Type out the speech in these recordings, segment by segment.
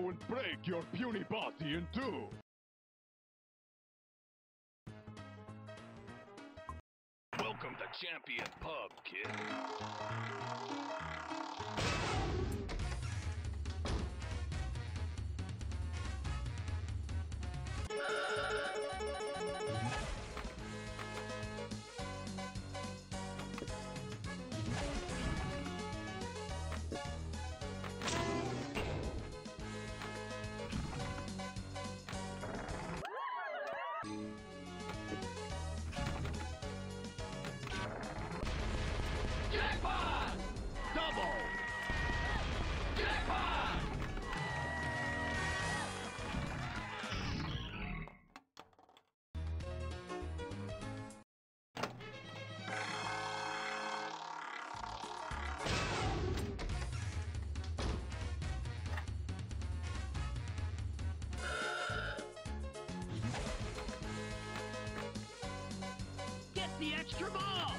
go and break your puny body in two. Welcome to Champion Pub, kid. Jackpot! Double! Jackpot! Get the extra ball!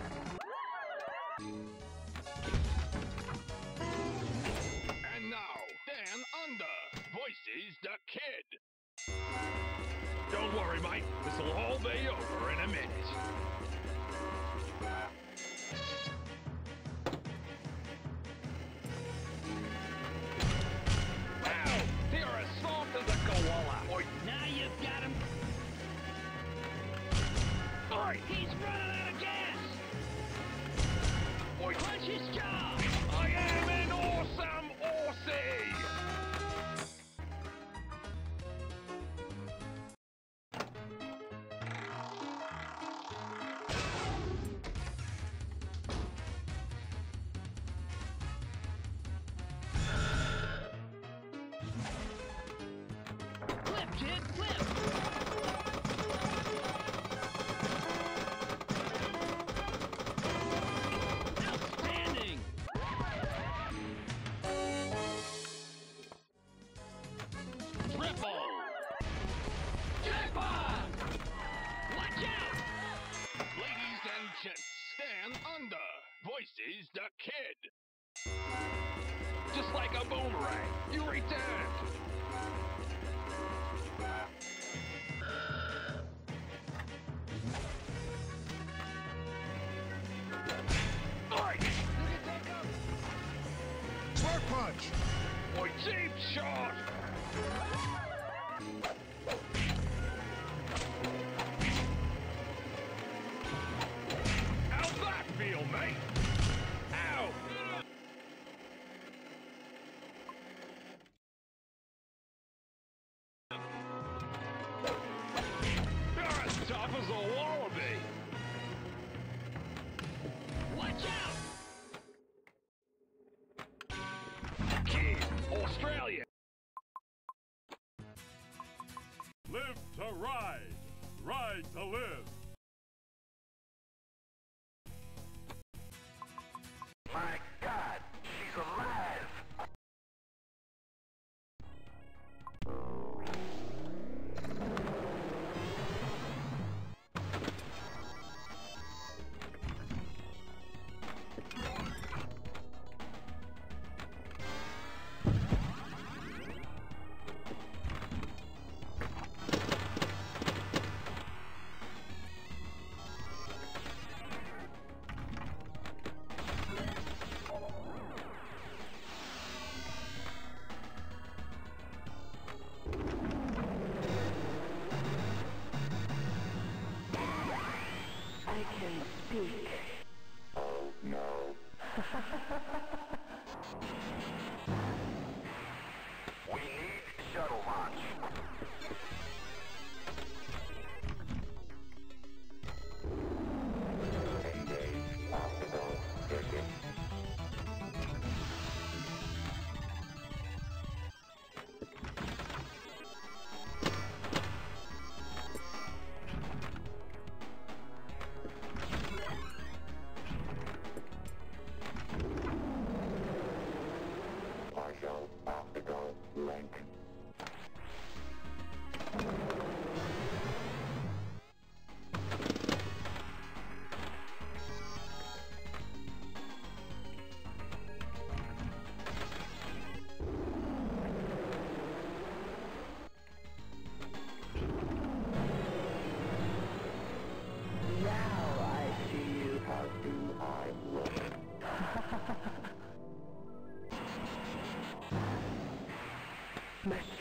And now, Dan Under voices the kid. Don't worry, Mike. This'll all be over in a minute. Ow! You're as soft as a koala. Oi! Now you've got him! Oi! He's running out of gas! Oi! Punch his jaw! I am an awesome Aussie! Flip, kid, flip! Outstanding! Triple! Jackpot! Watch out! Ladies and gents, Dan Under voices the kid. Just like a boomerang, you returned. Oi! Spark punch! Oi, cheap shot! How's that feel, mate? Ow! You're as tough as a wallaby! Watch out! Kid, Australia! Live to ride, ride to live. My God, she's alive! I can speak. Oh no. We need shuttle launch. Engage optical circuit.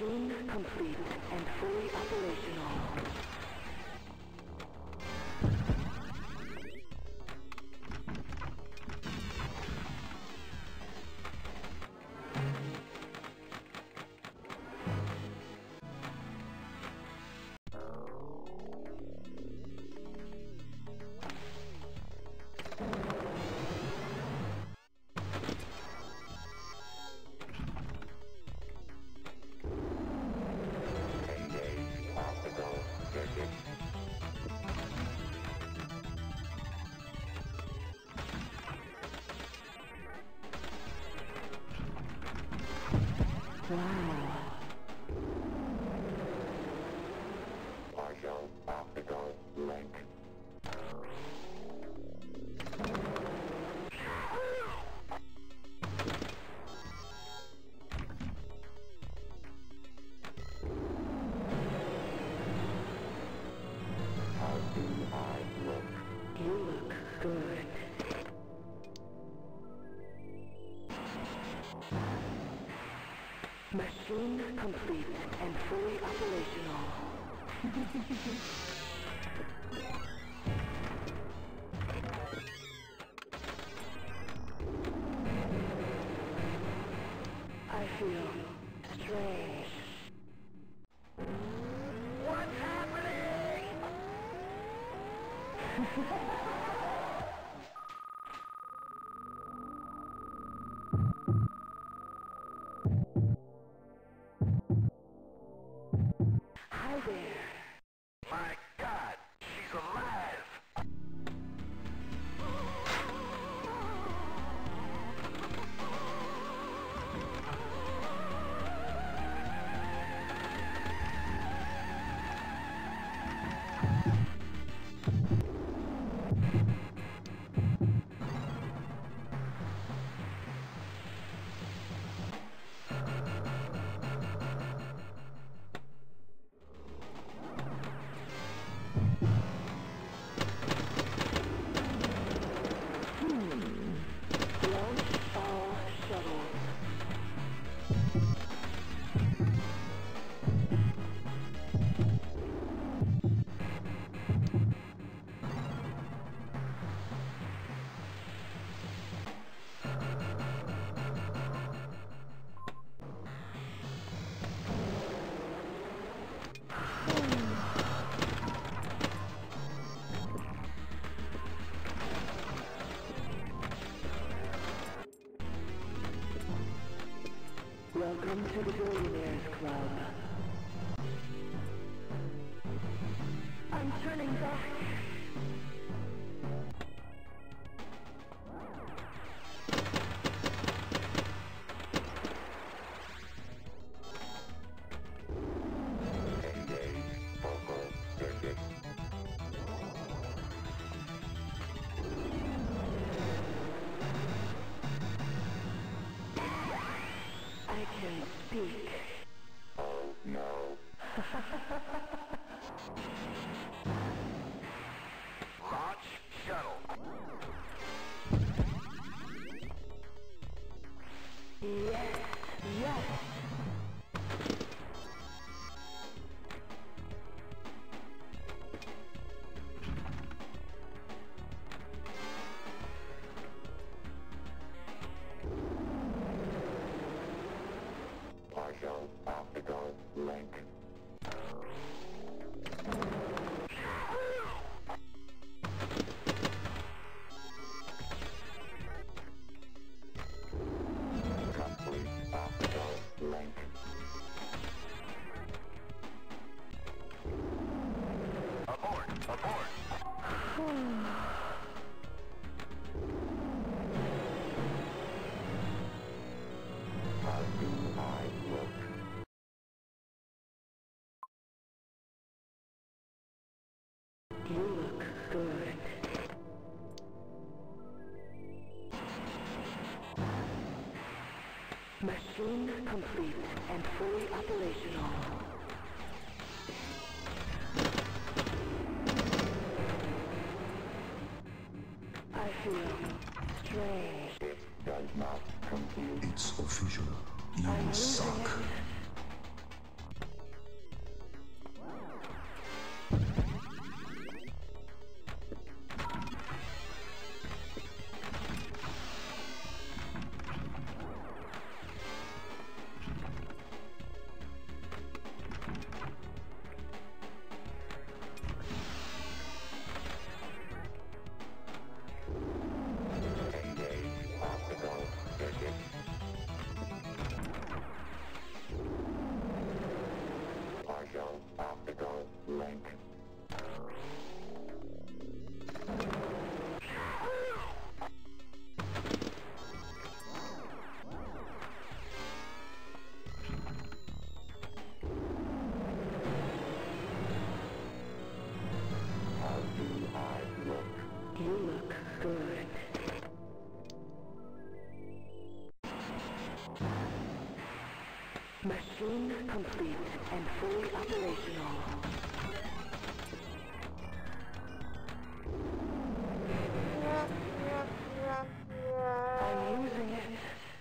Machine complete and fully operational. Wow. Partial optical link. How do I look? You look good. Machine complete and fully operational. I feel strange. What's happening? Hi there. My God, she's alive! Launch all shuttles. Welcome to the Billionaires Club. I'm turning back. Engage focal circuit. I can speak. Oh no. Launch shuttle. Yes, yes. Partial optical link. Complete optical link. Abort! Abort! How do I look? You look good. Machine complete and fully operational. I feel strange. It does not compute. It's official. You I'm losing suck. it. Machine complete and fully operational. I'm using it.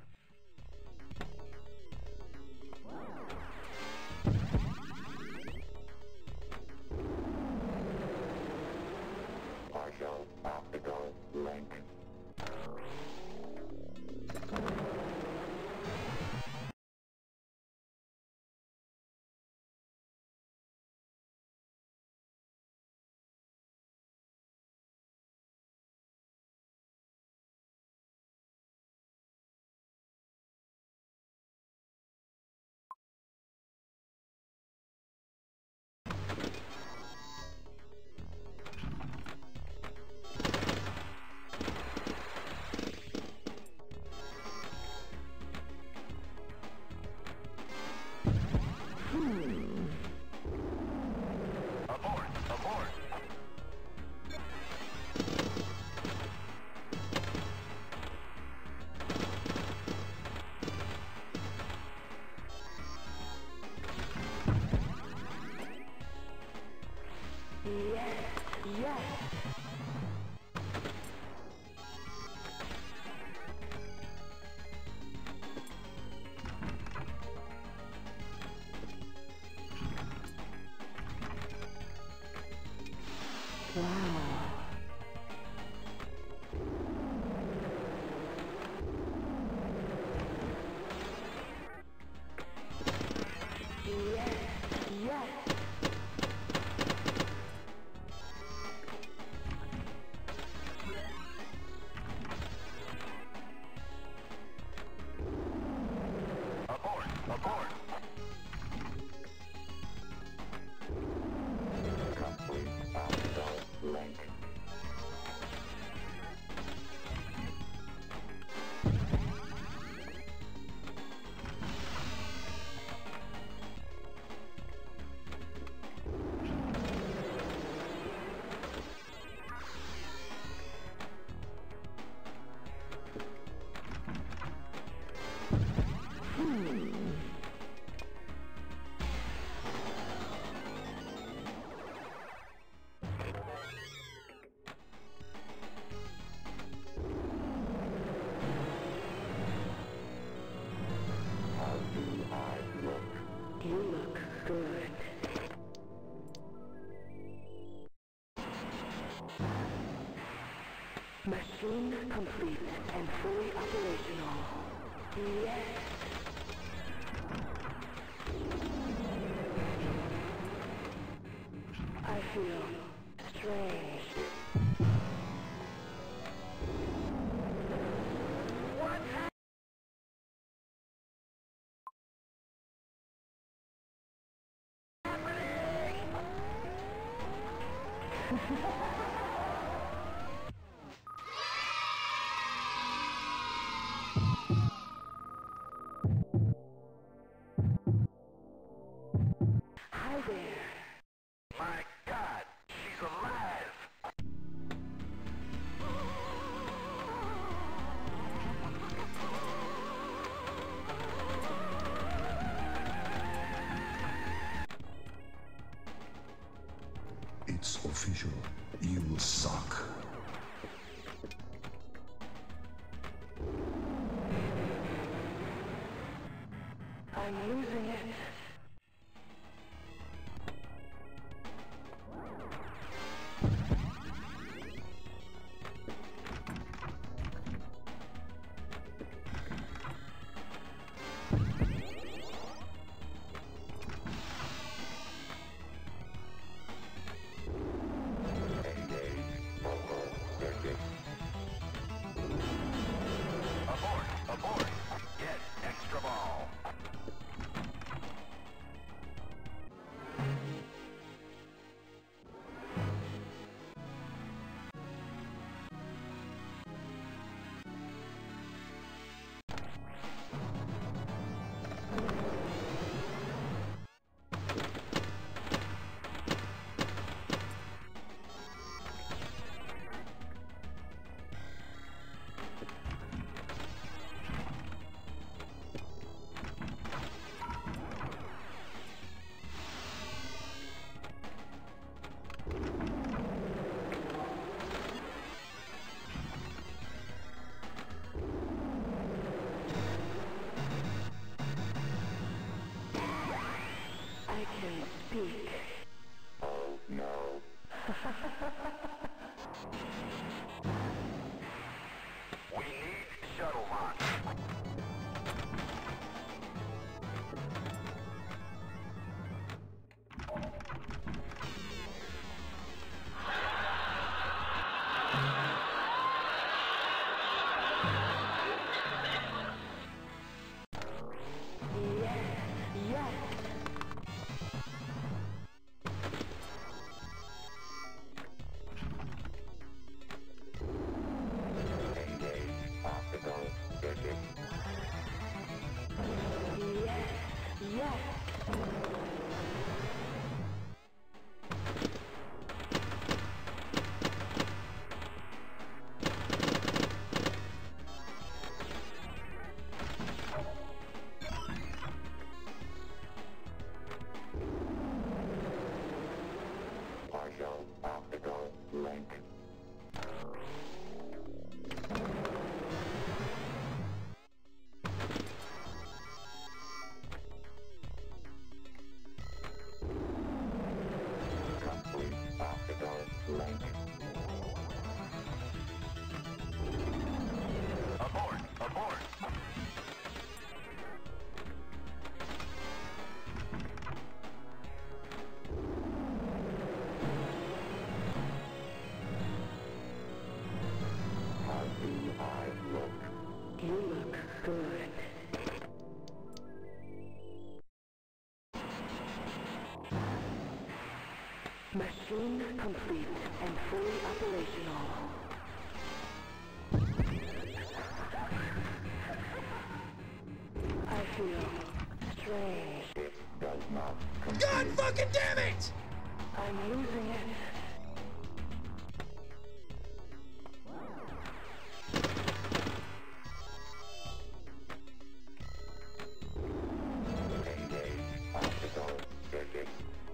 Partial optical link. Abort! Abort! Yes, yes. Wow. Yes, yes. Abort! Abort! Complete optical link. How do I look? You look good. Machine complete and fully operational. Yes. I feel strange. Hi there. My God, she's alive! It's official. You suck. I'm using it. Abort! Abort! Get extra ball! Good. Machine complete and fully operational. I feel strange. It does not God fucking damn it! I'm losing it. engage optical circuit.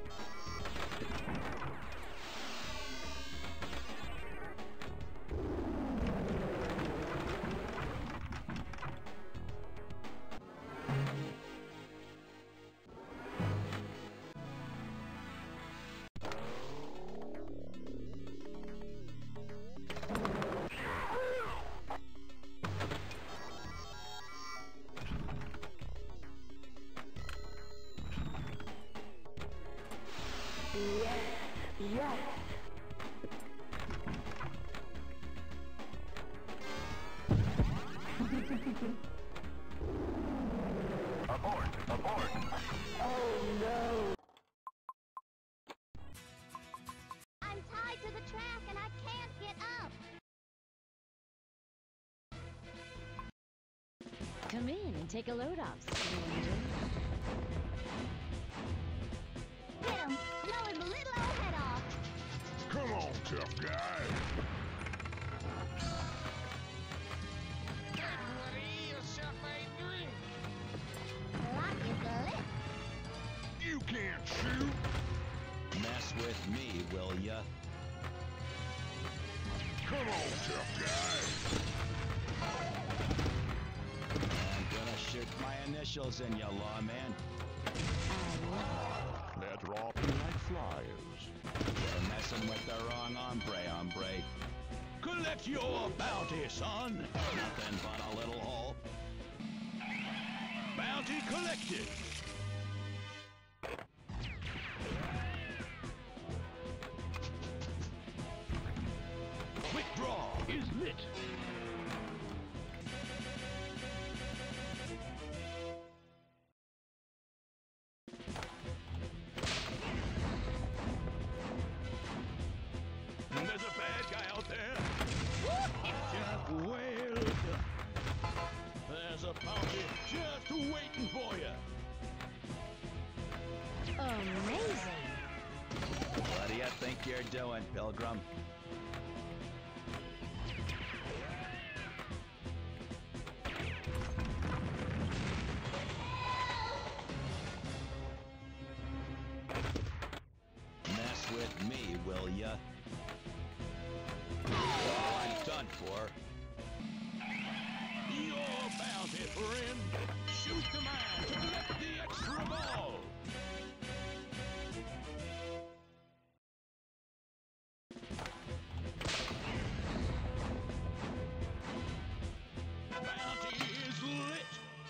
Yes, yes. Abort! Abort! Oh no. I'm tied to the track and I can't get up. Come in and take a load off, stranger. Get him! Blow him a little old head off. Come on, tough guy. Lock is lit. You can't shoot. Mess with me, will ya? Come on, tough guy. I'm gonna shoot my initials in ya, lawman. They're dropping like flies. You're messing with the wrong hombre. Collect your bounty, son. Nothing but a little hole. Bounty collected. Quick draw Is lit. There's a bad guy out there. Just wailed. There's a bounty just waiting for you. Amazing. What do you think you're doing, Pilgrim? Mess with me, will ya? Oh, I'm done for. Your bounty, friend. Shoot the man to collect the extra ball. Bounty is lit.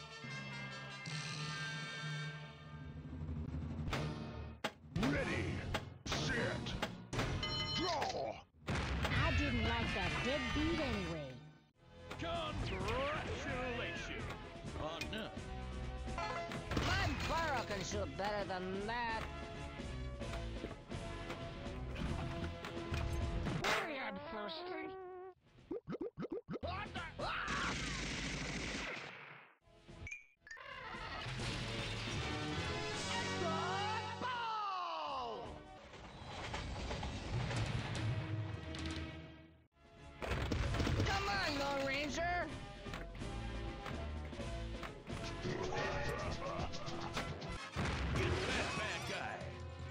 Ready, set, draw. I didn't like that dead beat anyway. Congratulations, partner. My burrow can shoot better than that. I'm thirsty. Come on, Lone Ranger. Get that bad guy.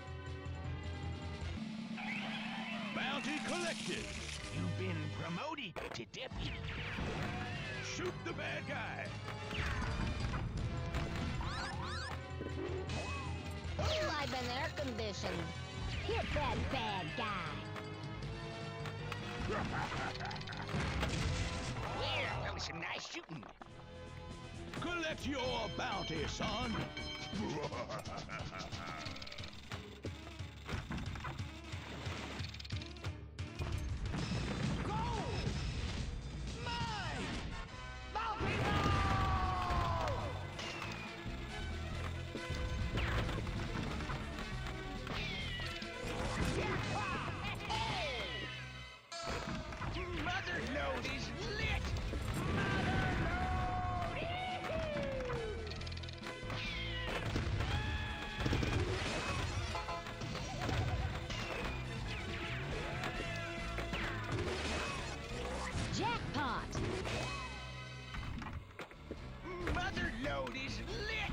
Bounty collected. You've been promoted to deputy. Shoot the bad guy. I've been air conditioned. Hit that bad guy. Yeah, that was some nice shooting. Collect your bounty, son. Go! Mine! Bounty roll! load is lit!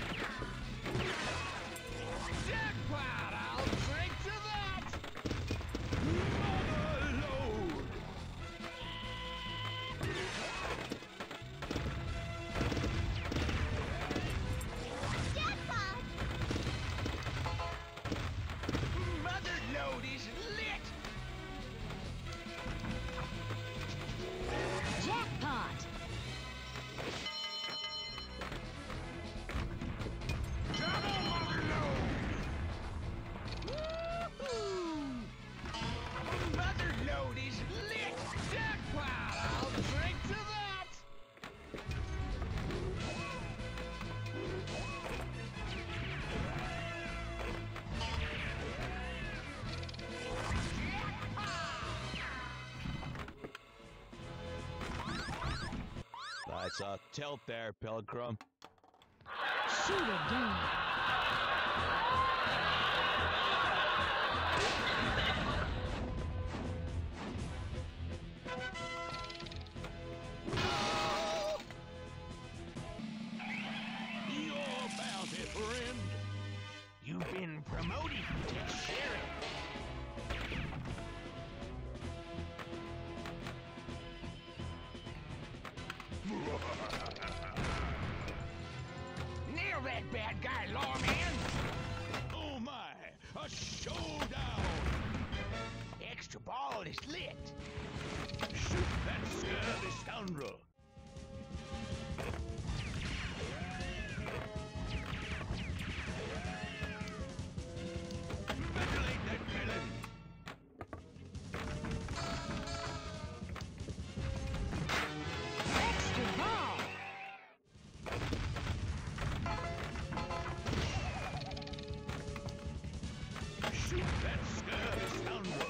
Jackpot! I'll drink to that! Mother load! Jackpot! Mother load is lit! Jackpot! Double mother load! Woo-hoo! Mother load is lit! Jackpot! I'll drink to that! That's a tilt there, Pilgrim. Shoot again. Your bounty, friend. You've been promoted to sheriff. Nail that bad guy, lawman! Oh my, a showdown! Extra ball is lit. Shoot that scurvy scoundrel. Ventilate that villain. Extra ball. Shoot that scurvy scoundrel.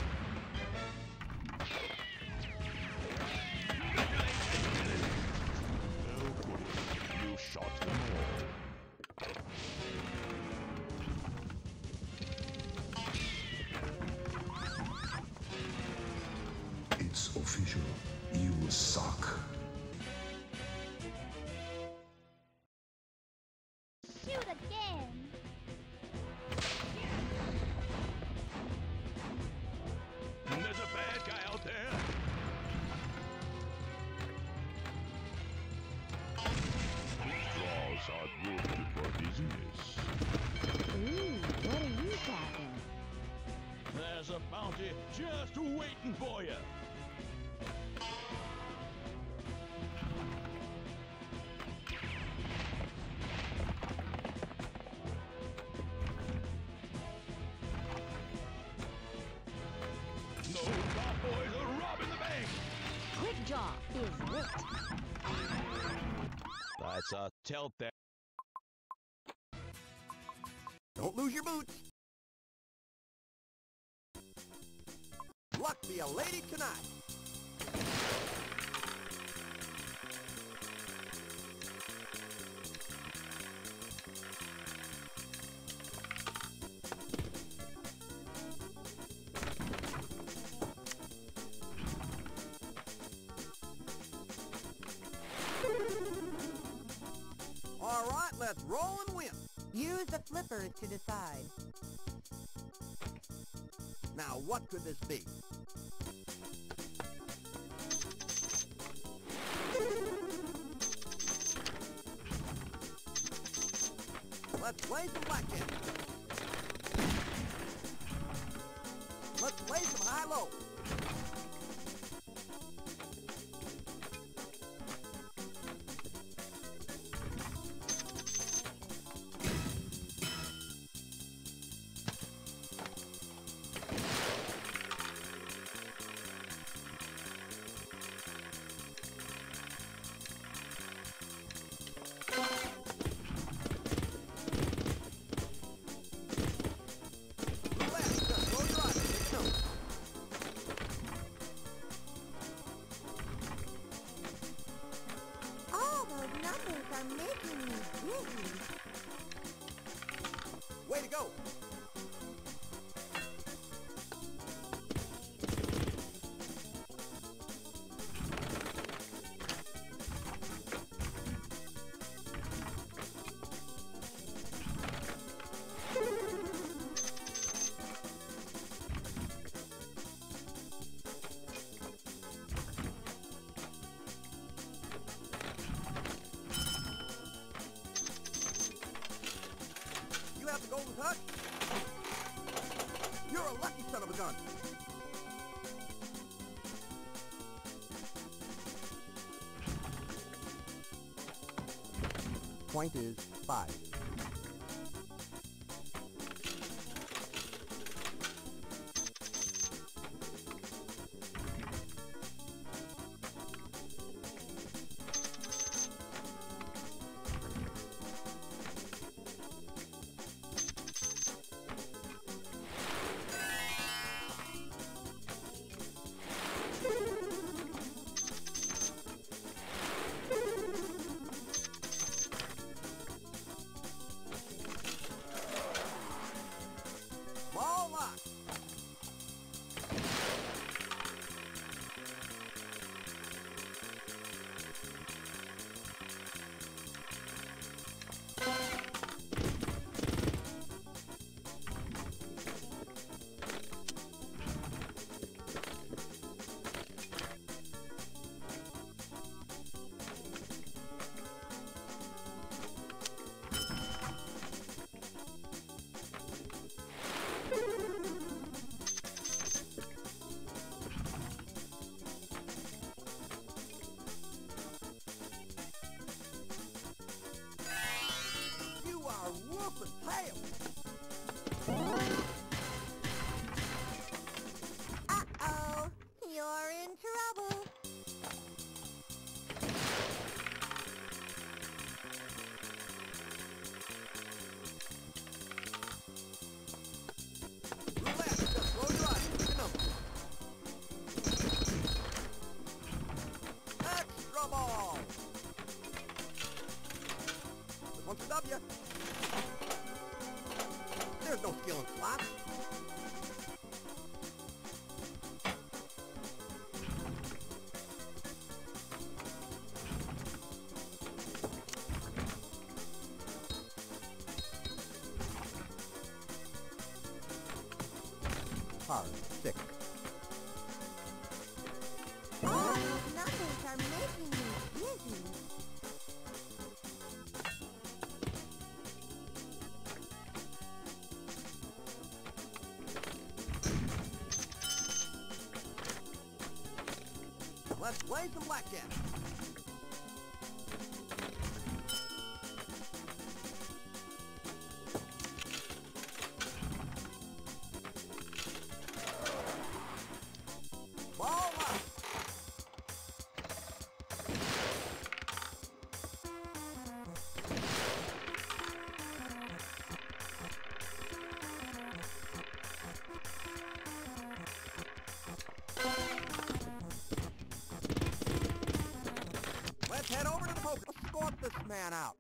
Ventilate that villain. Oh, goody. You shot them all. It's official. You suck. Shoot again! There's a bad guy out there. Straws are good for business. Ooh, what are you packing? There's a bounty just waiting for you. No cowboys are robbing the bank. Quick Draw is lit. That's a tilt there. Don't lose your boots. Luck be a lady tonight. All right, let's roll and win. Use the flippers to decide. Now, what could this be? Let's play some blackjack. Let's play some high-low. All those numbers are making me dizzy. Way to go. Congratulations, Huck! You're a lucky son of a gun! Point is 5. Uh-oh, you're in trouble. Roulette, just roll your eyes, pick a number. Extra ball! This one's a W. There's no skill in slots. Par 6. All those numbers are making me dizzy. Let's play some blackjack. Ball up. Let's head over to the poker. Let's score this man out.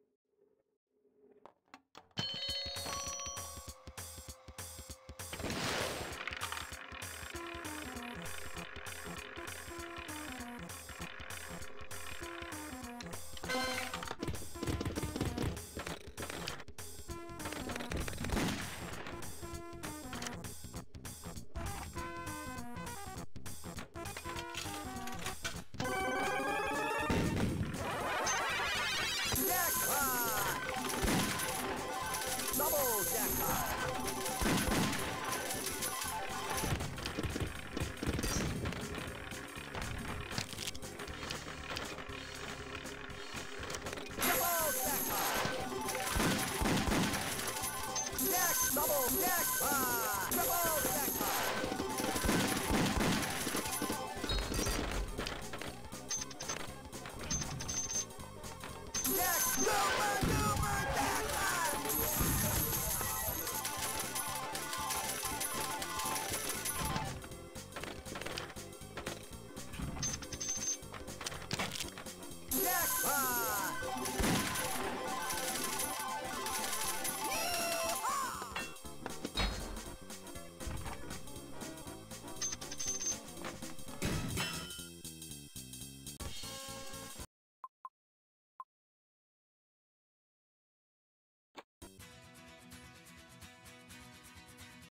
Double jackpot! Double jackpot! Double jackpot!